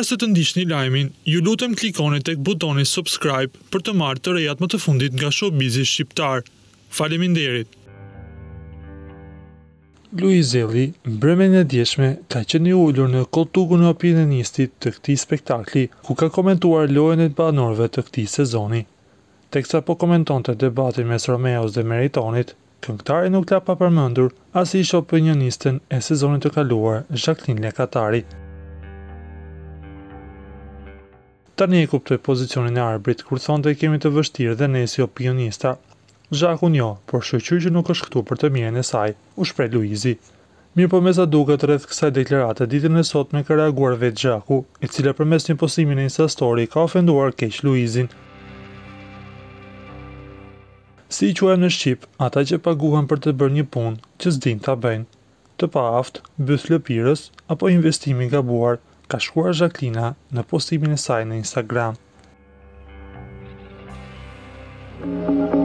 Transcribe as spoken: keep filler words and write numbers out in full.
Para se të ndiqni lajmin, ju lutem klikoni tek butoni subscribe për të marrë të rejat më të fundit nga showbizi shqiptar. Faleminderit. Luizi, mbrëmjen e djeshme, ka qenë i ulur në koltukun e opinionistit të këtij spektakli, ku ka komentuar lojën e banorëve të këtij sezoni. Teksa po komentonte debatin mes Romeos dhe Meritonit, këngëtari nuk la pa përmendur as ish opinionisten e sezonit të kaluar, Zhaklin Lekatari. Tani e kuptoj pozicionin e arbrit kur thonte kemi të vështirë dhe ne si opinionista. Zhakun jo, por shoqëri që nuk është këtu për të mirën e saj, u shpreh Luizi. Mirë po me sa duket rreth kësaj deklarate ditën e sotme ka reaguar vetë Zhaku, e cila përmes një postimi në Insta Story ka ofenduar keq Luizin. Si i quajmë në Shqip, ata që paguhen për të bërë një punë që s'din ta bëjnë, të paaftë, byth lëpirës apo investimi gabuar, ka shkruar Zhaklina në postimin e saj në Instagram.